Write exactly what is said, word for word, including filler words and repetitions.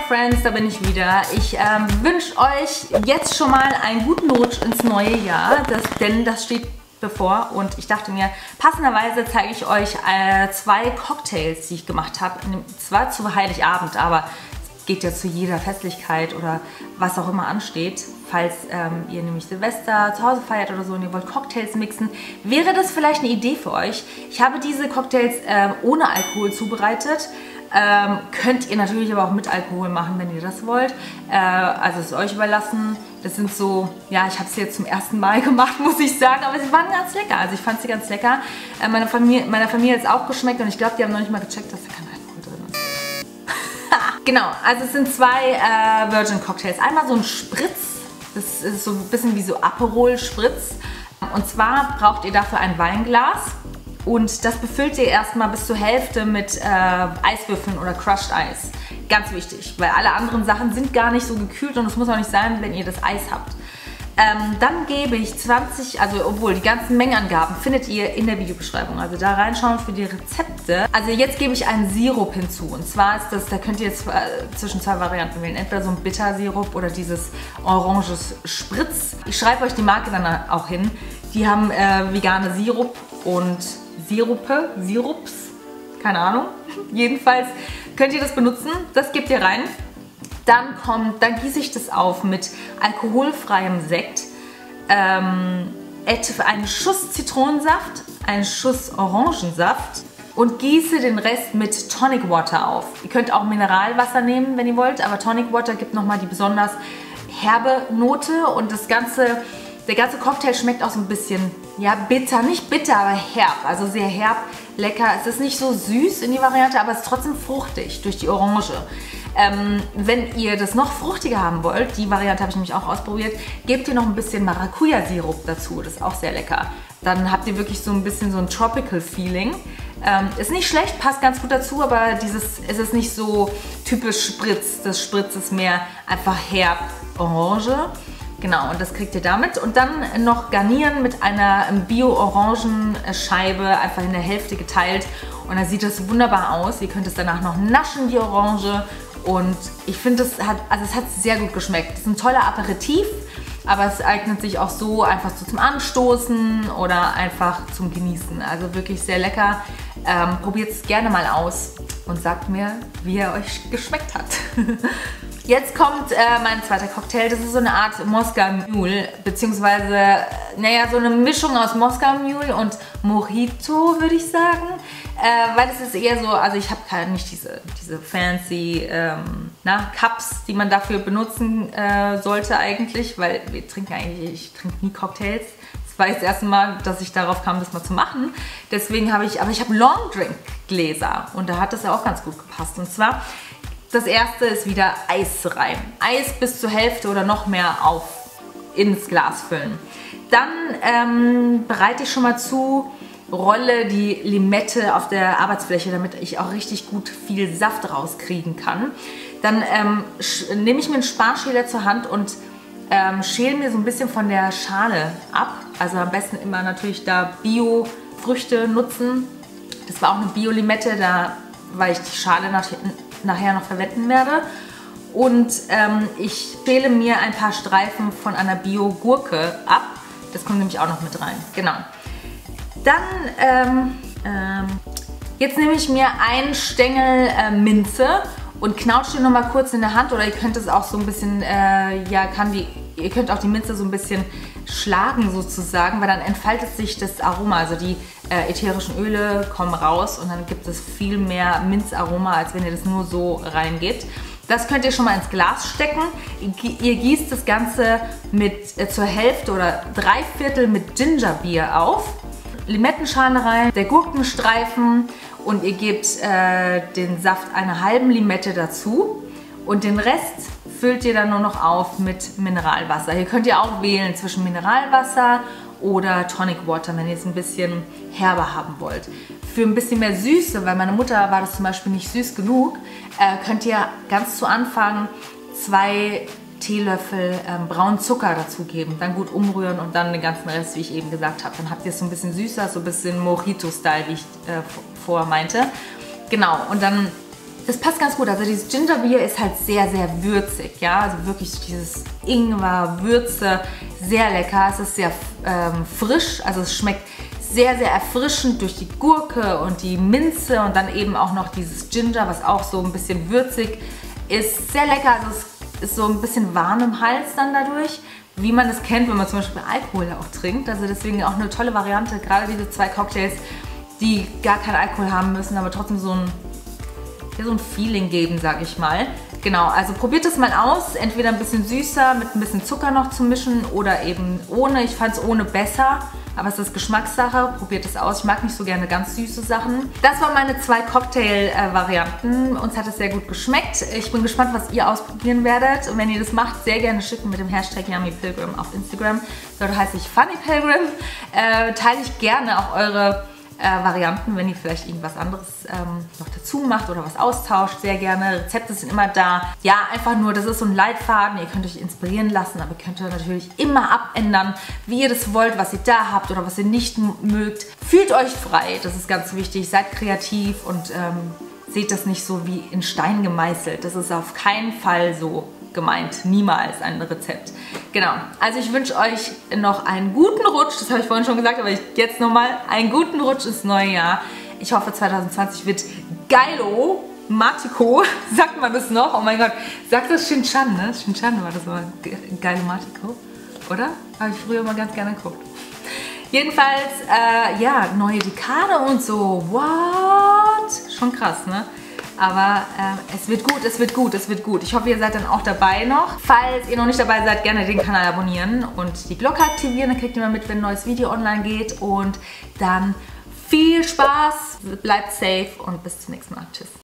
Friends, da bin ich wieder. Ich ähm, wünsche euch jetzt schon mal einen guten Rutsch ins neue Jahr, das, denn das steht bevor und ich dachte mir, passenderweise zeige ich euch äh, zwei Cocktails, die ich gemacht habe. Zwar zu Heiligabend, aber es geht ja zu jeder Festlichkeit oder was auch immer ansteht. Falls ähm, ihr nämlich Silvester zu Hause feiert oder so und ihr wollt Cocktails mixen, wäre das vielleicht eine Idee für euch. Ich habe diese Cocktails ähm, ohne Alkohol zubereitet. Ähm, könnt ihr natürlich aber auch mit Alkohol machen, wenn ihr das wollt. Äh, also es ist euch überlassen. Das sind so, ja, ich habe sie jetzt zum ersten Mal gemacht, muss ich sagen, aber sie waren ganz lecker. Also ich fand sie ganz lecker. Äh, meine Familie, meiner Familie hat es auch geschmeckt und ich glaube, die haben noch nicht mal gecheckt, dass da kein Alkohol drin ist. Genau, also es sind zwei äh, Virgin Cocktails. Einmal so ein Spritz, das ist so ein bisschen wie so Aperol Spritz. Und zwar braucht ihr dafür ein Weinglas. Und das befüllt ihr erstmal bis zur Hälfte mit äh, Eiswürfeln oder Crushed Eis. Ganz wichtig, weil alle anderen Sachen sind gar nicht so gekühlt und es muss auch nicht sein, wenn ihr das Eis habt. Ähm, dann gebe ich zwanzig, also obwohl die ganzen Mengenangaben findet ihr in der Videobeschreibung. Also da reinschauen für die Rezepte. Also jetzt gebe ich einen Sirup hinzu. Und zwar ist das, da könnt ihr jetzt äh, zwischen zwei Varianten wählen. Entweder so ein Bittersirup oder dieses oranges Spritz. Ich schreibe euch die Marke dann auch hin. Die haben äh, vegane Sirup und Sirupe, Sirups, keine Ahnung. Jedenfalls könnt ihr das benutzen. Das gebt ihr rein. Dann kommt, dann gieße ich das auf mit alkoholfreiem Sekt, ähm, einen Schuss Zitronensaft, einen Schuss Orangensaft und gieße den Rest mit Tonic Water auf. Ihr könnt auch Mineralwasser nehmen, wenn ihr wollt, aber Tonic Water gibt nochmal die besonders herbe Note und das Ganze, der ganze Cocktail schmeckt auch so ein bisschen, ja, bitter, nicht bitter, aber herb, also sehr herb, lecker. Es ist nicht so süß in die Variante, aber es ist trotzdem fruchtig durch die Orange. Ähm, wenn ihr das noch fruchtiger haben wollt, die Variante habe ich nämlich auch ausprobiert, gebt ihr noch ein bisschen Maracuja-Sirup dazu, das ist auch sehr lecker. Dann habt ihr wirklich so ein bisschen so ein Tropical Feeling. Ähm, ist nicht schlecht, passt ganz gut dazu, aber dieses, es ist nicht so typisch Spritz. Das Spritz ist mehr einfach herb, Orange. Genau, und das kriegt ihr damit. Und dann noch garnieren mit einer Bio-Orangenscheibe, einfach in der Hälfte geteilt. Und dann sieht das wunderbar aus. Ihr könnt es danach noch naschen, die Orange. Und ich finde, es hat, also es hat sehr gut geschmeckt. Es ist ein toller Aperitif, aber es eignet sich auch so einfach so zum Anstoßen oder einfach zum Genießen. Also wirklich sehr lecker. Ähm, probiert es gerne mal aus und sagt mir, wie er euch geschmeckt hat. Jetzt kommt äh, mein zweiter Cocktail. Das ist so eine Art Moskau Mule, beziehungsweise, naja, so eine Mischung aus Moskau Mule und Mojito, würde ich sagen. Äh, weil es ist eher so, also ich habe halt nicht diese, diese fancy ähm, na, Cups, die man dafür benutzen äh, sollte eigentlich, weil wir trinken eigentlich, ich trinke nie Cocktails. Das war jetzt das erste Mal, dass ich darauf kam, das mal zu machen. Deswegen habe ich, aber ich habe Long Drink Gläser und da hat das ja auch ganz gut gepasst. Und zwar, das erste ist wieder Eis rein. Eis bis zur Hälfte oder noch mehr auf ins Glas füllen. Dann ähm, bereite ich schon mal zu, rolle die Limette auf der Arbeitsfläche, damit ich auch richtig gut viel Saft rauskriegen kann. Dann ähm, nehme ich mir einen Sparschäler zur Hand und ähm, schäle mir so ein bisschen von der Schale ab. Also am besten immer natürlich da Bio-Früchte nutzen. Das war auch eine Bio-Limette, da, weil ich die Schale nach, nachher noch verwenden werde. Und ähm, ich schäle mir ein paar Streifen von einer Bio-Gurke ab. Das kommt nämlich auch noch mit rein. Genau. Dann, ähm, ähm, jetzt nehme ich mir einen Stängel äh, Minze und knautsche den nochmal kurz in der Hand, oder ihr könnt es auch so ein bisschen, äh, ja, kann die, ihr könnt auch die Minze so ein bisschen schlagen sozusagen, weil dann entfaltet sich das Aroma, also die äh, ätherischen Öle kommen raus und dann gibt es viel mehr Minzaroma, als wenn ihr das nur so reingebt. Das könnt ihr schon mal ins Glas stecken. Ihr gießt das Ganze mit äh, zur Hälfte oder drei Viertel mit Gingerbier auf. Limettenschale rein, der Gurkenstreifen und ihr gebt äh, den Saft einer halben Limette dazu und den Rest füllt ihr dann nur noch auf mit Mineralwasser. Hier könnt ihr auch wählen zwischen Mineralwasser oder Tonic Water, wenn ihr es ein bisschen herber haben wollt. Für ein bisschen mehr Süße, weil meine Mutter war das zum Beispiel nicht süß genug, äh, könnt ihr ganz zu Anfang zwei Teelöffel ähm, braunen Zucker dazugeben, dann gut umrühren und dann den ganzen Rest, wie ich eben gesagt habe. Dann habt ihr es so ein bisschen süßer, so ein bisschen Mojito-Style, wie ich äh, vorher meinte. Genau, und dann Das passt ganz gut. Also dieses Ginger Beer ist halt sehr, sehr würzig, ja. Also wirklich dieses Ingwer, Würze, sehr lecker. Es ist sehr ähm, frisch, also es schmeckt sehr, sehr erfrischend durch die Gurke und die Minze und dann eben auch noch dieses Ginger, was auch so ein bisschen würzig ist. Sehr lecker, also es ist so ein bisschen warm im Hals dann dadurch, wie man es kennt, wenn man zum Beispiel Alkohol auch trinkt. Also deswegen auch eine tolle Variante, gerade diese zwei Cocktails, die gar keinen Alkohol haben müssen, aber trotzdem so ein so ein Feeling geben, sag ich mal. Genau, also probiert es mal aus. Entweder ein bisschen süßer mit ein bisschen Zucker noch zu mischen oder eben ohne. Ich fand es ohne besser, aber es ist Geschmackssache. Probiert es aus. Ich mag nicht so gerne ganz süße Sachen. Das waren meine zwei Cocktail-Varianten. Uns hat es sehr gut geschmeckt. Ich bin gespannt, was ihr ausprobieren werdet. Und wenn ihr das macht, sehr gerne schicken mit dem Hashtag YummyPilgrim auf Instagram. Dort heiße ich FunnyPilgrim. Äh, teile ich gerne auch eure Äh, Varianten, wenn ihr vielleicht irgendwas anderes ähm, noch dazu macht oder was austauscht, sehr gerne. Rezepte sind immer da. Ja, einfach nur, das ist so ein Leitfaden. Ihr könnt euch inspirieren lassen, aber ihr könnt natürlich immer abändern, wie ihr das wollt, was ihr da habt oder was ihr nicht mögt. Fühlt euch frei, das ist ganz wichtig. Seid kreativ und ähm, seht das nicht so wie in Stein gemeißelt. Das ist auf keinen Fall so gemeint. Niemals ein Rezept. Genau. Also ich wünsche euch noch einen guten Rutsch. Das habe ich vorhin schon gesagt, aber ich, jetzt nochmal einen guten Rutsch ins neue Jahr. Ich hoffe zwanzig zwanzig wird geilo. Matiko, sagt man das noch? Oh mein Gott, sagt das Shin-Chan, ne? Shin-Chan war das immer geilo Matiko, oder? Habe ich früher mal ganz gerne geguckt. Jedenfalls, äh, ja, neue Dekade und so. What? Schon krass, ne? Aber äh, es wird gut, es wird gut, es wird gut. Ich hoffe, ihr seid dann auch dabei noch. Falls ihr noch nicht dabei seid, gerne den Kanal abonnieren und die Glocke aktivieren. Dann kriegt ihr mal mit, wenn ein neues Video online geht. Und dann viel Spaß, bleibt safe und bis zum nächsten Mal. Tschüss.